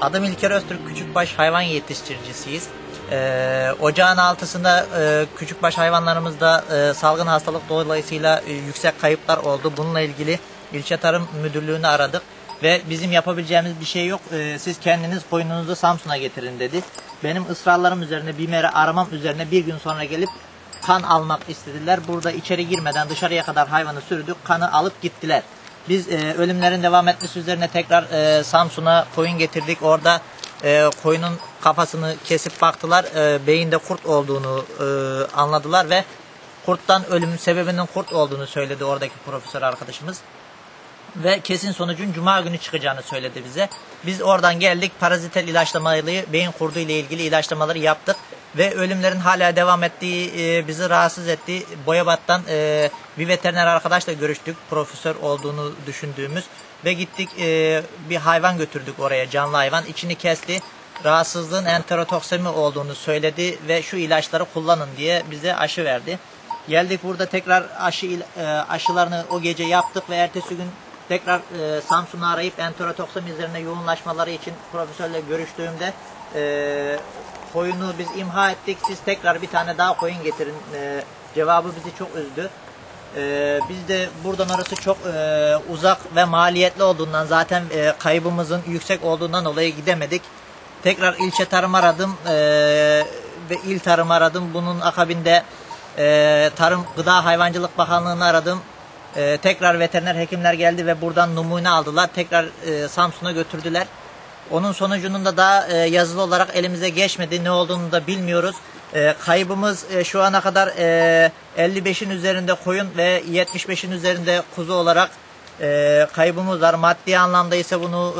Adım İlker Öztürk, küçükbaş hayvan yetiştiricisiyiz. Ocağın 6'sında küçükbaş hayvanlarımızda salgın hastalık dolayısıyla yüksek kayıplar oldu. Bununla ilgili İlçe Tarım Müdürlüğü'nü aradık ve bizim yapabileceğimiz bir şey yok. Siz kendiniz koyununuzu Samsun'a getirin dedi. Benim ısrarlarım üzerine, BİMER'i aramam üzerine bir gün sonra gelip kan almak istediler. Burada içeri girmeden dışarıya kadar hayvanı sürdük, kanı alıp gittiler. Biz ölümlerin devam etmesi üzerine tekrar Samsun'a koyun getirdik. Orada koyunun kafasını kesip baktılar. Beyinde kurt olduğunu anladılar ve kurttan ölüm sebebinin kurt olduğunu söyledi oradaki profesör arkadaşımız. Ve kesin sonucun cuma günü çıkacağını söyledi bize. Biz oradan geldik, parazitel ilaçlamayı, beyin kurdu ile ilgili ilaçlamaları yaptık. Ve ölümlerin hala devam ettiği bizi rahatsız etti. Boyabat'tan bir veteriner arkadaşla görüştük. Profesör olduğunu düşündüğümüz. Ve gittik bir hayvan götürdük oraya, canlı hayvan. İçini kesti. Rahatsızlığın enterotoksemi olduğunu söyledi. Ve şu ilaçları kullanın diye bize aşı verdi. Geldik burada tekrar aşılarını o gece yaptık ve ertesi gün tekrar Samsun'u arayıp enterotoksemi üzerine yoğunlaşmaları için profesörle görüştüğümde koyunu biz imha ettik, siz tekrar bir tane daha koyun getirin cevabı bizi çok üzdü. Biz de buradan orası çok uzak ve maliyetli olduğundan, zaten kaybımızın yüksek olduğundan dolayı gidemedik. Tekrar ilçe tarım aradım ve il tarım aradım. Bunun akabinde Tarım Gıda Hayvancılık Bakanlığı'nı aradım. Tekrar veteriner hekimler geldi ve buradan numune aldılar. Tekrar Samsun'a götürdüler. Onun sonucunun da daha yazılı olarak elimize geçmedi. Ne olduğunu da bilmiyoruz. Kaybımız şu ana kadar 55'in üzerinde koyun ve 75'in üzerinde kuzu olarak kaybımız var. Maddi anlamda ise bunu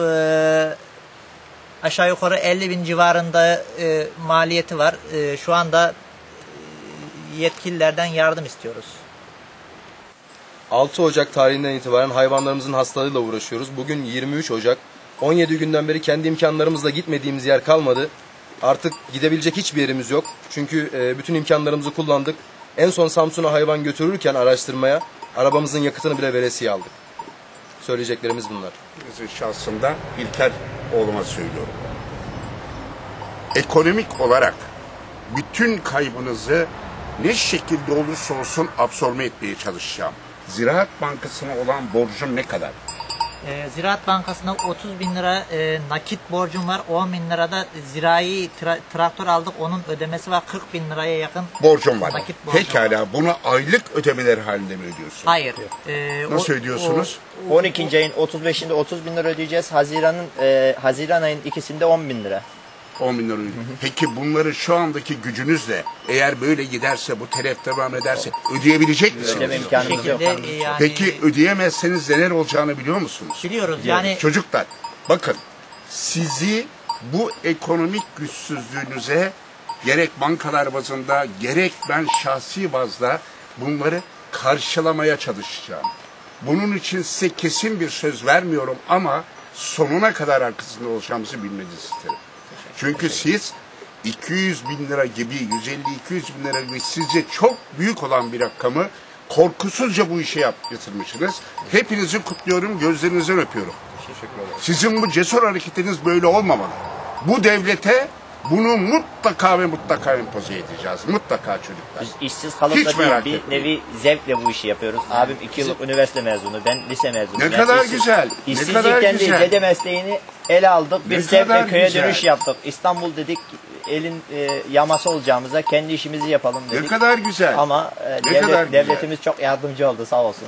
aşağı yukarı 50.000 civarında maliyeti var. Şu anda yetkililerden yardım istiyoruz. 6 Ocak tarihinden itibaren hayvanlarımızın hastalığıyla uğraşıyoruz. Bugün 23 Ocak. 17 günden beri kendi imkanlarımızla gitmediğimiz yer kalmadı. Artık gidebilecek hiçbir yerimiz yok. Çünkü bütün imkanlarımızı kullandık. En son Samsun'a hayvan götürürken araştırmaya arabamızın yakıtını bile veresiye aldık. Söyleyeceklerimiz bunlar. Bizim şahsımda İlker oğluma söylüyorum. Ekonomik olarak bütün kaybınızı ne şekilde olursa olsun absorbe etmeye çalışacağım. Ziraat Bankası'na olan borcum ne kadar? Ziraat Bankası'na 30.000 lira nakit borcum var. 10.000 lirada zirai traktör aldık. Onun ödemesi var. 40.000 liraya yakın Borcum var. nakit borcum Pekala var. bunu aylık ödemeler halinde mi ödüyorsun? Hayır. Nasıl ödüyorsunuz? 12. ayın 35'inde 30.000 lira ödeyeceğiz. Haziran ayın 2'sinde 10.000 lira. 10 bin lira ödüyor. Peki bunları şu andaki gücünüzle eğer böyle giderse, bu telef devam ederse ödeyebilecek misiniz? Ödeme imkanımız yok. Yani, Peki ödeyemezseniz neler olacağını biliyor musunuz? biliyoruz. Yani Çocuklar bakın sizi bu ekonomik güçsüzlüğünüze gerek bankalar bazında gerek ben şahsi bazda bunları karşılamaya çalışacağım. Bunun için size kesin bir söz vermiyorum ama sonuna kadar arkasında olacağımızı bilmenizi isterim. Çünkü siz 200 bin lira gibi, 150-200 bin lira gibi sizce çok büyük olan bir rakamı korkusuzca bu işe yatırmışsınız. Hepinizi kutluyorum, gözlerinizden öpüyorum. Sizin bu cesur hareketiniz böyle olmamalı. Bu devlete bunu mutlaka ve mutlaka empoze edeceğiz. Mutlaka çocuklar. Biz işsiz kalıp Hiç da merak değil, bir etmeyin. nevi zevkle bu işi yapıyoruz. Abim 2 yıllık üniversite mezunu, ben lise mezunuyum. Ne kadar güzel, ne İşsizlikten kadar değil, güzel. dede mesleğini ele aldık. Ne Biz kadar zevkle köye güzel. dönüş yaptık. İstanbul dedik, elin yaması olacağımıza kendi işimizi yapalım dedik. Ne kadar güzel. Ama Ne kadar güzel. devletimiz çok yardımcı oldu, sağ olsun.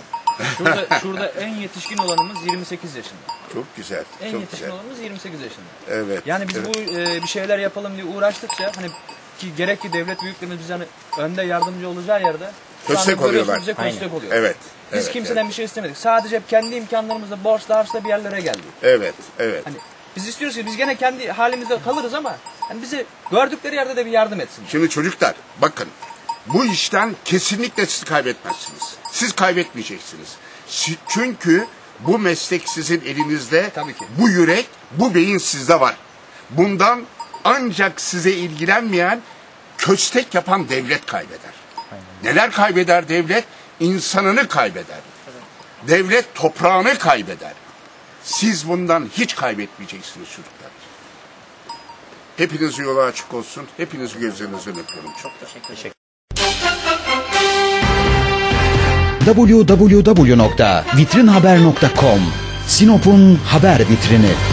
Şurada en yetişkin olanımız 28 yaşında. Çok güzel. En çok yetişkin güzel. olanımız 28 yaşında. Evet. Yani biz evet. bu bir şeyler yapalım diye uğraştıkça hani ki gerek ki devlet büyüklerimiz bize hani önde yardımcı olacağı yerde şu Köstek anda görüyorsunuz oluyorlar. bize köstek oluyor. Evet. Biz evet, kimseden evet. bir şey istemedik. Sadece kendi imkanlarımızla borçla harçla bir yerlere geldik. Evet, evet. Hani biz istiyoruz ki biz gene kendi halimizde kalırız ama hani bize gördükleri yerde de bir yardım etsin. Şimdi çocuklar bakın bu işten kesinlikle siz kaybetmezsiniz. Siz kaybetmeyeceksiniz. Çünkü bu meslek sizin elinizde. Tabii ki. Bu yürek, bu beyin sizde var. Bundan ancak size ilgilenmeyen köstek yapan devlet kaybeder. Neler kaybeder devlet? İnsanını kaybeder. Devlet toprağını kaybeder. Siz bundan hiç kaybetmeyeceksiniz çocuklar. Hepinizin yolu açık olsun. Hepinizi gözlerinizden öpüyorum. Çok Teşekkür www.vitrinhaber.com Sinop'un haber vitrini.